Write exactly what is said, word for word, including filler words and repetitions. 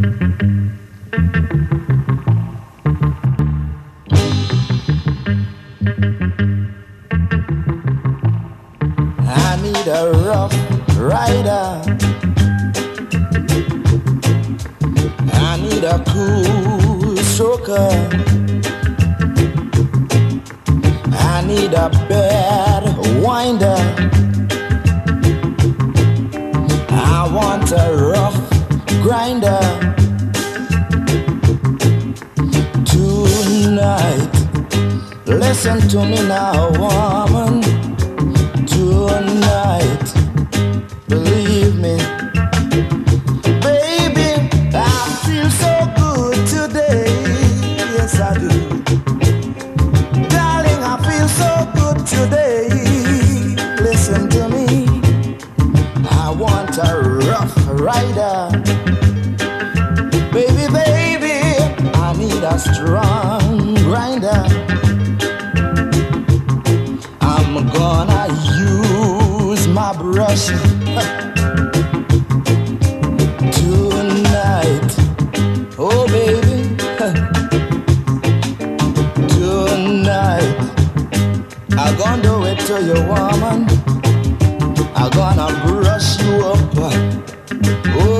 I need a rough rider. I need a cool stroker. I need a bad winder. I want a rough grinder. Tonight, listen to me now, woman. Tonight, believe me, baby, I feel so good today. Yes, I do. Darling, I feel so good today. Listen to me. I want a rough rider. Baby, baby, I need a strong grinder. I'm gonna use my brush tonight. Oh, baby, tonight. I'm gonna do it to you, woman. I'm gonna brush you up. Oh,